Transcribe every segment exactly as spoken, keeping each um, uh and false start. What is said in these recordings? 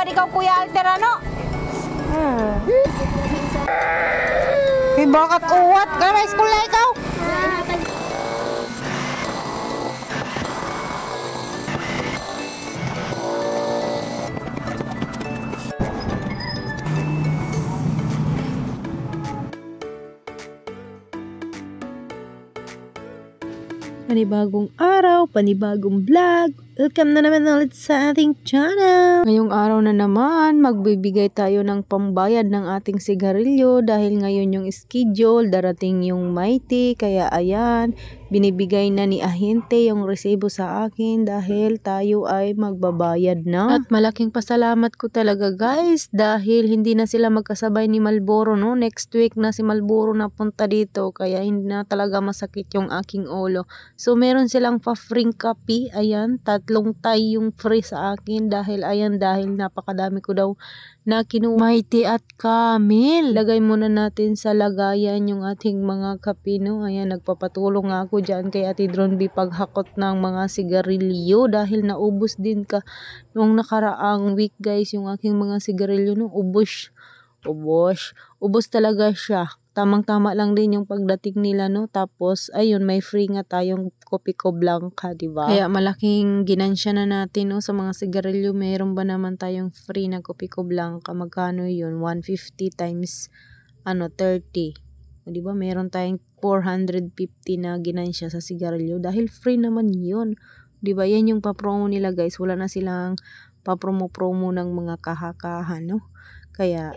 ba ikaw Kuya Alter ano? Hmm. Eh bakit uwat ka na school na ikaw? Panibagong araw, panibagong vlog. Welcome na naman ulit sa ating channel. Ngayong araw na naman, magbibigay tayo ng pambayad ng ating sigarilyo dahil ngayon yung schedule, darating yung Mighty. Kaya ayan, binibigay na ni ahente yung resibo sa akin dahil tayo ay magbabayad na. At malaking pasalamat ko talaga guys dahil hindi na sila magkasabay ni Malboro, no? Next week na si Malboro na punta dito kaya hindi na talaga masakit yung aking ulo. So meron silang pa-free copy, ayan, tatlong tie yung free sa akin dahil ayan, dahil napakadami ko daw na kinuha. Mighty at Camel. Lagay muna natin sa lagayan yung ating mga kape, no? Ayan, nagpapatulong nga ako dyan kay Ate Dron B paghakot ng mga sigarilyo dahil naubos din ka nung nakaraang week guys yung aking mga sigarilyo, no? Ubos. Ubos. Ubos talaga siya. Tamang-tama lang din yung pagdating nila, no? Tapos, ayun, may free nga tayong kopi ko blanca, diba? Kaya malaking ginansya na natin, no? Sa mga sigarilyo, mayroon ba naman tayong free na kopi ko blanca? Magkano yun? one fifty times, ano, thirty. O, diba? Mayroon tayong four hundred fifty na ginansya sa sigarilyo dahil free naman yun. Diba? Yan yung papromo nila, guys. Wala na silang papromo-promo ng mga kahakahan, no? Kaya,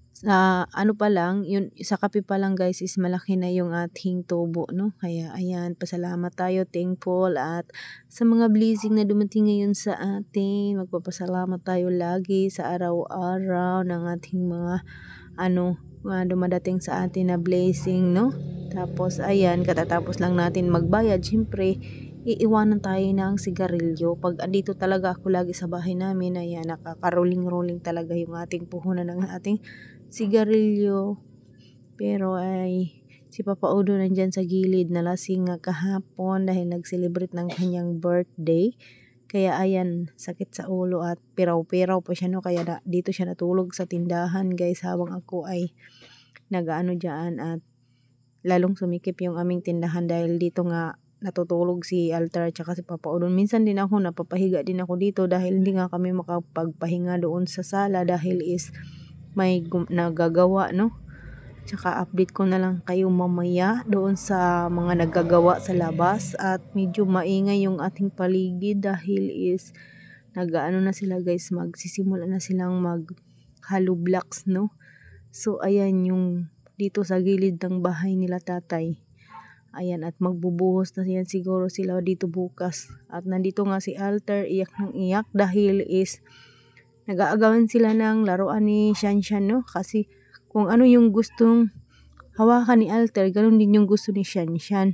sa uh, ano pa lang, yun, sa kape pa lang guys is malaki na yung ating tubo, no? Kaya ayan, pasalamat tayo, thankful, at sa mga blessing na dumating ngayon sa atin, magpapasalamat tayo lagi sa araw-araw ng ating mga ano, mga dumadating sa atin na blessing, no? Tapos ayan, katatapos lang natin magbayad, syempre iiwanan tayo ng sigarilyo. Pag andito talaga ako lagi sa bahay namin, ayan, nakakaruling-ruling talaga yung ating puhunan ng ating sigarilyo. Pero ay si Papa Udo nandyan sa gilid, nalasing nga kahapon dahil nag-celebrate ng kanyang birthday. Kaya ayan, sakit sa ulo at piraw-piraw pa siya, no? Kaya na, dito siya natulog sa tindahan guys habang ako ay nagaano dyan at lalong sumikip yung aming tindahan dahil dito nga natutulog si Altar at saka si Papa Udo. Minsan din ako napapahiga din ako dito dahil hindi nga kami makapagpahinga doon sa sala dahil is may nagagawa, no? Tsaka update ko na lang kayo mamaya doon sa mga nagagawa sa labas at medyo maingay yung ating paligid dahil is nagaano na sila guys, magsisimula na silang mag hollow blocks, no? So ayan yung dito sa gilid ng bahay nila tatay. Ayan, at magbubuhos na yan siguro sila dito bukas. At nandito nga si Alter, iyak ng iyak dahil is nag-aagawan sila ng laruan ni Shanshan, no? Kasi kung ano yung gustong hawakan ni Alter, ganun din yung gusto ni Shanshan.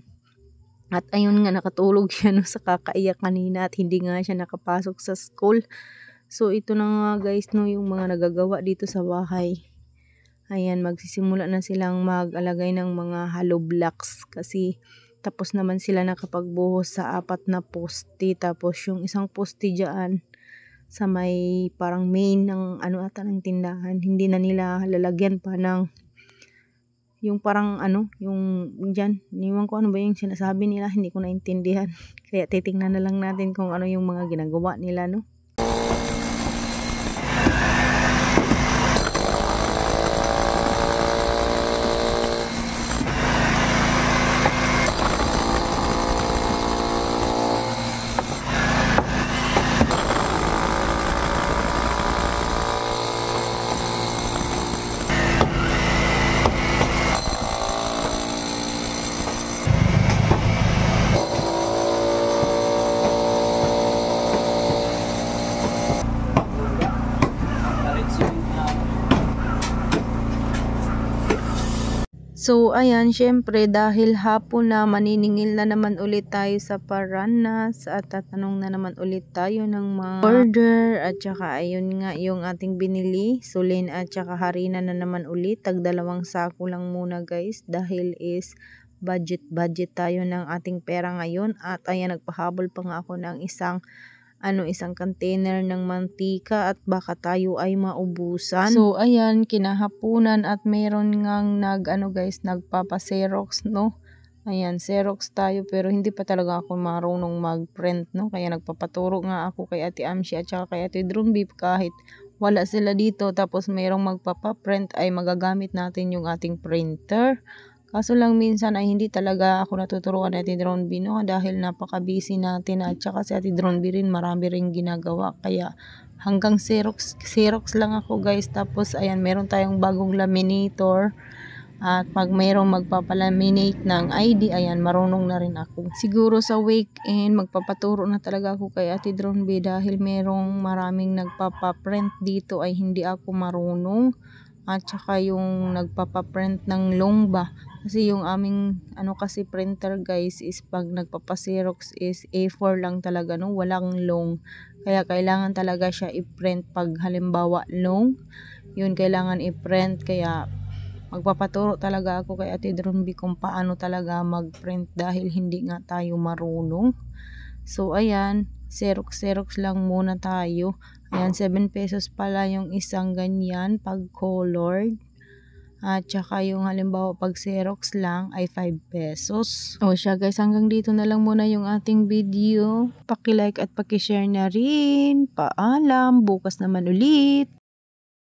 At ayun nga, nakatulog siya, no, sa kakaiyak kanina at hindi nga siya nakapasok sa school. So ito na nga guys, no, yung mga nagagawa dito sa bahay. Ayan, magsisimula na silang mag-alagay ng mga hollow blocks kasi tapos naman sila nakapagbuhos sa apat na poste. Tapos yung isang poste dyan sa may parang main ng ano ata ng tindahan, hindi na nila lalagyan pa ng yung parang ano, yung dyan, niwan ko ano ba yung sinasabi nila, hindi ko naintindihan. Kaya titingnan na lang natin kung ano yung mga ginagawa nila, no? So ayan, syempre dahil hapon na, maniningil na naman ulit tayo sa Paranas at tatanong na naman ulit tayo ng mga order at saka ayun nga yung ating binili, sulin at saka harina na naman ulit. Tag dalawang sako lang muna guys dahil is budget budget tayo ng ating pera ngayon. At ayan, nagpahabol pa nga ako ng isang ano isang container ng mantika at baka tayo ay maubusan. So ayan, kinahapunan at meron ngang nag ano guys, nagpapa-Xerox, no. Ayan, Xerox tayo pero hindi pa talaga ako marunong mag-print, no. Kaya nagpapaturo nga ako kay Ate Amshi at saka kay Ate Drumbi kahit wala sila dito tapos merong magpapa-print ay magagamit natin yung ating printer. Kaso lang minsan ay hindi talaga ako natuturuan ni Ate Drumbi, no, dahil napaka-busy natin at saka si Ate Drumbi rin marami ring ginagawa kaya hanggang Xerox, Xerox lang ako guys. Tapos ayan, meron tayong bagong laminator. At pag mayroong magpapalaminate ng I D, ayan, marunong na rin ako. Siguro sa weekend, magpapaturo na talaga ako kay Ate Drumbi dahil merong maraming nagpapaprint dito ay hindi ako marunong. At saka yung nagpapaprint ng long ba. Kasi yung aming ano kasi printer guys is pag nagpapaserox is A four lang talaga, no, walang long. Kaya kailangan talaga siya i-print pag halimbawa long. Yun kailangan i-print kaya magpapaturo talaga ako kay Ate Drumbi kung paano talaga mag-print dahil hindi nga tayo marunong. So ayan, Xerox Xerox lang muna tayo. Ayan, seven pesos pala yung isang ganyan pag colored. At saka yung halimbawa pag Xerox lang ay five pesos. O siya guys, hanggang dito na lang muna yung ating video. Paki-like at paki-share na rin. Paalam, bukas naman ulit.